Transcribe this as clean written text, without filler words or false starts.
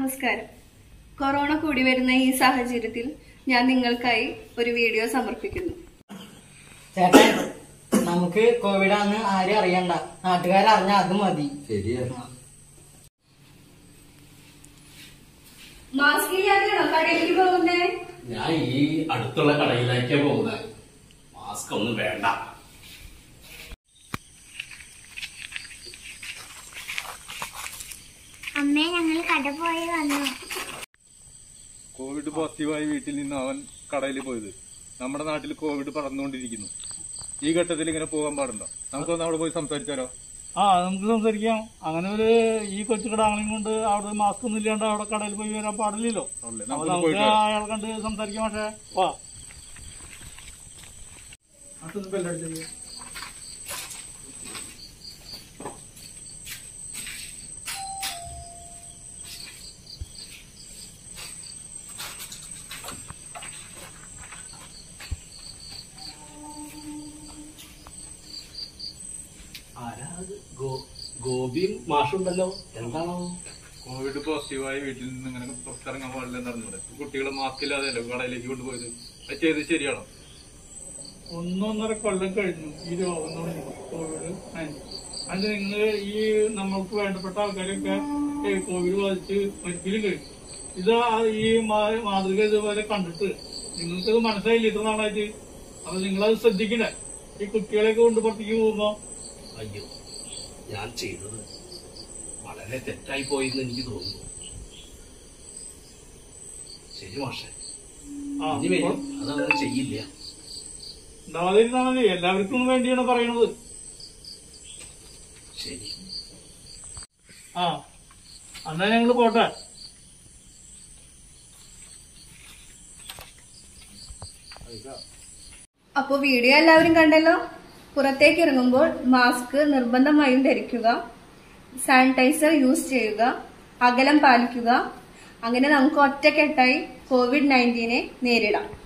നമസ്കാരം. കൊറോണ കൂടി വരുന്ന ഈ സാഹചര്യത്തിൽ ഞാൻ നിങ്ങൾക്കായി ഒരു വീഡിയോ സമർപ്പിക്കുന്നു. ചേട്ടാ, നമുക്ക് കോവിഡ് ആണെന്ന് ആരും അറിയണ്ട, നാട്ടുകാരറിഞ്ഞാൽ അത് മതി. ശരിയാണ്. മാസ്ക് ഇല്ലാതെയാണോ കടയിലേക്ക് പോകുന്നേ? ഞാൻ ഈ അടുത്തുള്ള കടയിലേക്കാ പോകുന്നത്. മാസ്ക് ഒന്നും വേണ്ട. അമ്മേ, ഞങ്ങൾ കട പോയി വന്നു. കോവിഡ് പോസിറ്റീവായി വീട്ടിൽ നിന്ന് അവൻ കടയിൽ പോയത്. നമ്മുടെ നാട്ടിൽ കോവിഡ് പടർന്നുകൊണ്ടിരിക്കുന്നു. ഈ ഘട്ടത്തിൽ ഇങ്ങനെ പോകാൻ പാടുണ്ടോ? നമുക്കൊന്ന് അവിടെ പോയി സംസാരിച്ചാലോ? നമുക്ക് സംസാരിക്കാം. അങ്ങനെ ഒരു ഈ കൊച്ചു കിടാങ്ങളെയും കൊണ്ട് അവിടെ മാസ്ക് ഒന്നും ഇല്ലാണ്ട് അവിടെ കടയിൽ പോയി വരാൻ പാടില്ലല്ലോ. നമുക്ക് അയാൾ കണ്ട് സംസാരിക്കാം. പക്ഷേ വാ ഗോപിയും മാഷുണ്ടല്ലോ. എന്താണോ? കോവിഡ് പോസിറ്റീവായി വീട്ടിൽ നിന്ന് ഇങ്ങനെ പുറത്തിറങ്ങാൻ പാടില്ലെന്ന് അറിഞ്ഞൂടെ? കുട്ടികളെ മാസ്ക് ഇല്ലാതെയല്ലോ കടയിലേക്ക് കൊണ്ടുപോയത്. അത് ചെയ്ത് ശരിയാണോ? 1.5 കൊല്ലം കഴിഞ്ഞു ഈ രോഗം തുടങ്ങി, കോവിഡ് 19. അത് നിങ്ങൾ ഈ നമ്മൾക്ക് വേണ്ടപ്പെട്ട ആൾക്കാരൊക്കെ കോവിഡ് ബാധിച്ച് മരിക്കലും കഴിഞ്ഞു. ഇത് ഈ മാതൃക ഇതുപോലെ കണ്ടിട്ട് നിങ്ങൾക്കത് മനസ്സിലായില്ല ഇത്ര നാളായിട്ട്. അപ്പൊ നിങ്ങളത് ശ്രദ്ധിക്കണേ. ഈ കുട്ടികളെയൊക്കെ കൊണ്ട് പുറത്തേക്ക് പോകുമ്പോ. അയ്യോ, ഞാൻ ചെയ്തത് വളരെ തെറ്റായി പോയെന്ന് എനിക്ക് തോന്നുന്നു. ശരി മാഷെ, ഇനി വരും അതങ്ങനെ ചെയ്യില്ല. ഉണ്ടാവാതിരുന്നാ മതി. എല്ലാവർക്കും വേണ്ടിയാണ് പറയണത്. ശരി. എന്നാ ഞങ്ങള് പോട്ടെ. അപ്പൊ വീഡിയോ എല്ലാവരും കണ്ടല്ലോ. പുറത്തേക്ക് ഇറങ്ങുമ്പോൾ മാസ്ക് നിർബന്ധമായും ധരിക്കുക, സാനിറ്റൈസർ യൂസ് ചെയ്യുക, അകലം പാലിക്കുക. അങ്ങനെ നമുക്ക് ഒറ്റക്കെട്ടായി COVID-19 നേരിടാം.